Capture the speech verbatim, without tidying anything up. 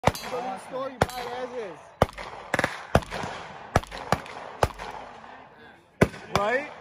You go to the store, you buy it as is. Right?